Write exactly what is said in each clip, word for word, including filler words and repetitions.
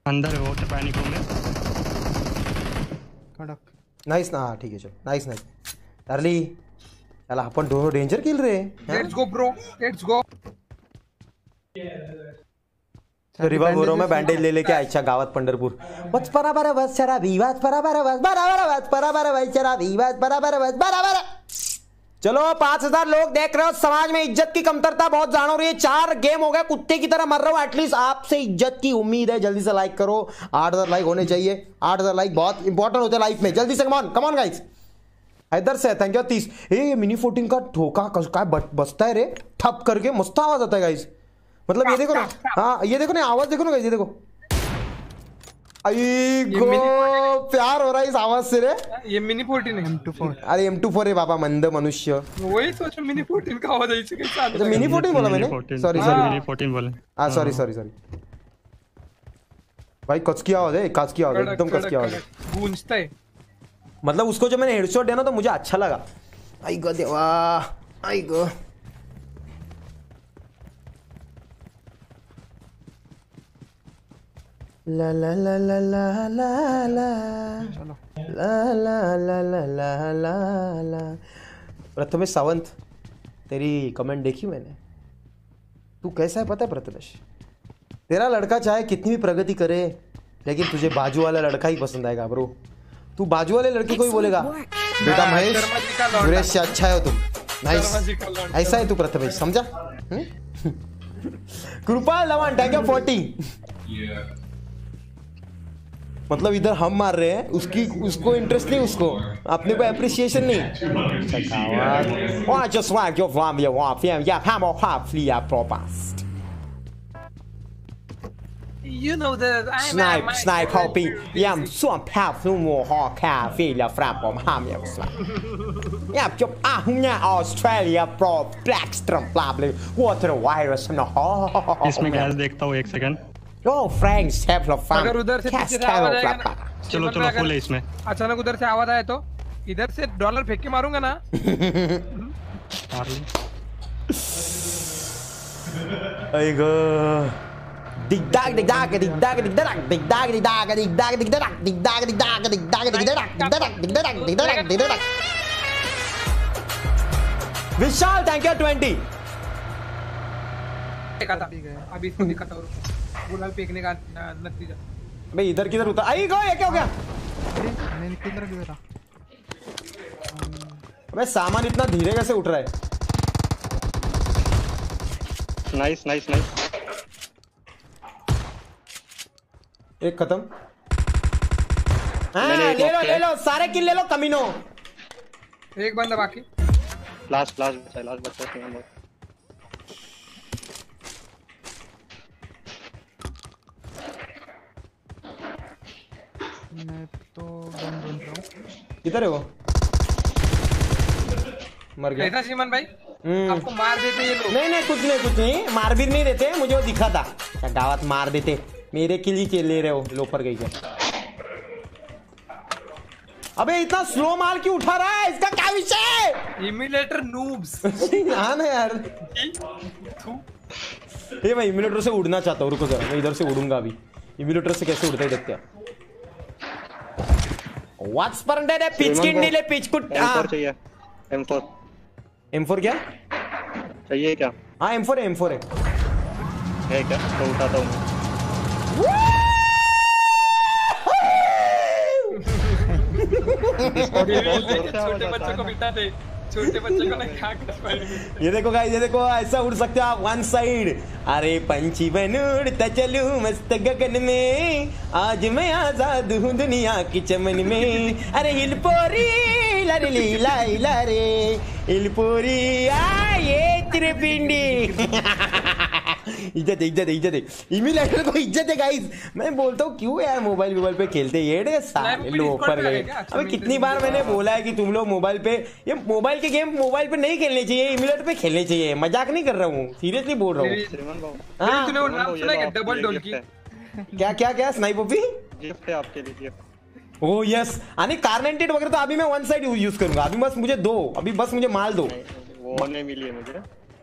अंदर है वो तो पैनिक रूम में। कडक नाइस ना, ठीक है चल, नाइस नाइस डार्ली। चला आपण दोनों डेंजर किल रे। Let's go bro, let's go. Revive हो रहा हूं मैं, बैंडेज ले लेके अच्छा गावात पंढरपूर। वच बराबर वच चरा विवाद बराबर वच बराबर वच बराबर वच चरा विवाद बराबर वच बराबर। चलो पांच हजार लोग देख रहे हो, समाज में इज्जत की कमतरता बहुत जान हो रही है। चार गेम हो गए, कुत्ते की तरह मर रहा हूं। एटलीस्ट आपसे इज्जत की उम्मीद है, जल्दी से लाइक करो। आठ हजार लाइक होने चाहिए, आठ हजार लाइक बहुत इंपॉर्टेंट होते हैं लाइफ में। जल्दी से कमॉन कमॉन गाइस। इधर से थैंक यू तीस। ये मिनी फोर्टीन का ठोका का बसता है रे, ठप करके मस्त आवाज आता है गाइस। मतलब ये देखो ना, हाँ ये देखो ना, आवाज देखो ना गाइस, ये देखो। आई गो प्यार हो रहा है इस आवाज से रे। ये मिनी फोर्टीन है। M two four. अरे एम टू फोर है बाबा, मंद मनुष्य। वही सोच मिनी फोर्टीन का आवाज ऐसे कैसे आता है? मिनी फोर्टीन बोला मैंने, सॉरी सॉरी मिनी फोर्टीन बोले। हाँ सॉरी सॉरी सॉरी भाई। कच की आवाज है, कच की आवाज है, एकदम कच की आवाज है, गूंजता है। मतलब उसको जब मैंने हेडशॉट दिया ना तो मुझे अच्छा लगा। आई गो देवा, आई गो। ला ला ला ला ला ला ला ला ला ला ला ला ला ला। प्रथमेश सावंत, तेरी कमेंट देखी मैंने। तू कैसा है पता है प्रथमेश? तेरा लड़का चाहे कितनी भी प्रगति करे, लेकिन तुझे बाजू वाला लड़का ही पसंद आएगा ब्रो। तू बाजू वाले लड़के को ही बोलेगा बेटा महेश सुरेश से अच्छा है तुम। नाइस, ऐसा है तू प्रथमेश, समझा? कृपा लवन थैंक यू फोर्टी। मतलब इधर हम मार रहे हैं, उसकी उसको इंटरेस्ट नहीं, उसको अपने को एप्रिसिएशन नहीं। You know that I'm Snipe, snipe, hopping. Yeah, I'm so powerful. More hard cafe, la frap om ham ya slap. Yeah, job ah hunya Australia pro black strum problem. Water virus no. इसमें gas देखता हूँ एक second. Oh, Frank, step of fun. अगर उधर से पीछे से आवाज आएगा ना, चलो चलो फुल है इसमें। अचानक उधर से आवाज आए तो इधर से डॉलर फेंक के मारूंगा ना। मार ले। आएगा। Dig dag dig dag dig dag dig dag dig dag dig dag dig dag dig dag dig dag dig dag dig dag dig dag dig dag dig dag dig dag dig dag। Vishal thank you twenty. देखा था अभी इसको दिखा था गुलाल फेंकने का नतीजा। भाई इधर किधर उतर आई गो, ये क्या हो गया? मैंने किधर गिरा? अबे सामान इतना धीरे कैसे उठ रहा है? Nice nice nice. एक खत्म। हाँ ले लो ले लो, सारे किल ले लो कमीनो। एक बंदा बाकी। लास्ट लास्ट बचा है, लास्ट बचा है। मैं तो गन ढूंढ रहा हूँ। किधर है वो? मर गया। ऐसा श्रीमान भाई आपको मार देते ये लोग? नहीं नहीं कुछ नहीं कुछ नहीं, मार भी नहीं देते। मुझे वो दिखा था क्या गावत मार देते, मेरे किल ही के ले रहे हो लोपर गई क्या? अबे इतना स्लो मार क्यों उठा रहा है, इसका क्या विषय? Emulator noobs. हाँ ना यार, ये मैं इम्यूलेटर से उड़ना चाहता हूँ। रुको जरा, मैं इधर से उड़ूंगा अभी। इम्यूलेटर से कैसे उड़ता है देखते हैं। व्हाट्स पर अंडर है पिच किडनी ले पिच कुट। एम फोर चाहिए। एम फोर एम फोर क्या चाहिए क्या? हाँ एम फोर है, एम फोर है है क्या? तो उठाता हूँ। छोटे बच्चों को बिता दे, छोटे बच्चों को ना क्या कर पाएंगे। ये देखो गाइस, ये देखो ऐसा उड़ सकते हो आप वन साइड। अरे पंछी बन उड़ता चलूं मस्त गगन में, आज मैं आजाद हूँ दुनिया की चमन में। अरे हिलपोरी लरे लीला रे हिलपोरी आये तेरे पिंडी। इज्जत इज्जत इज्जत है, इम्यूलेटर को इज्जत है गाइस। मैं बोलता हूँ क्यों यार मोबाइल मोबाइल पे खेलते ये सारे लोग पर गए। अबे कितनी बार मैंने बोला है कि तुम लोग मोबाइल पे, ये मोबाइल के गेम मोबाइल पे नहीं खेलने चाहिए, इम्यूलेटर पे खेलने चाहिए। मजाक नहीं कर रहा हूँ, सीरियसली बोल रहा हूँ। हाँ तूने वो नाम सुना है डबल डोल की? क्या क्या क्या स्नाइपर भी गिफ्ट है आपके लिए। ओह यस, आणि कारनेंटेड वगैरह तो अभी मैं वन साइड यूज करूंगा। अभी बस मुझे दो, अभी बस मुझे माल दो। वो नहीं मिली है मुझे।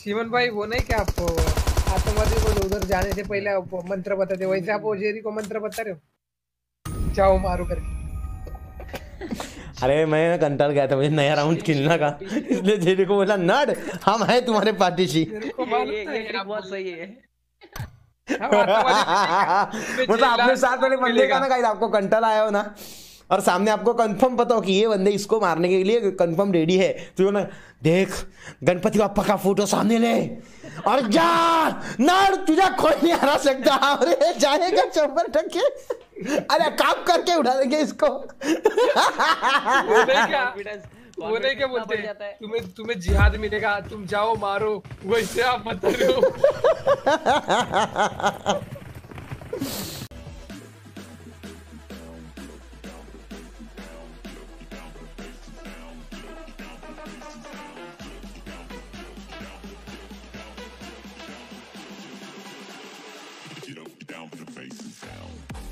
श्रीमन भाई वो नहीं क्या आपको आतंकवादी को उधर जाने से पहले आप मंत्र बताते वैसे आप वो जेरी को मंत्र बता रहे हो जाओ मारो करके। अरे मैं कंटाल गया था मुझे नया राउंड खेलना का इसलिए जेरी को बोला नड हम हैं तुम्हारे पार्टीशी। बहुत सही है। मतलब आपने साथ वाले बंदे का ना गाइस आपको कंटाल आया हो ना और सामने आपको कंफर्म पता हो कि ये बंदे इसको मारने के लिए कंफर्म रेडी है तो ना देख गणपति बाप्पा का फोटो सामने ले और जा नड़ तुझे कोई नहीं हरा सकता। अरे जाएगा चौपर टके अरे काम करके उठा देंगे इसको। वो नहीं क्या बोलते तुम्हें तुम्हें जिहाद मिलेगा तुम जाओ मारो वैसे आप बता रहे हो। Get up, down, put the faces down.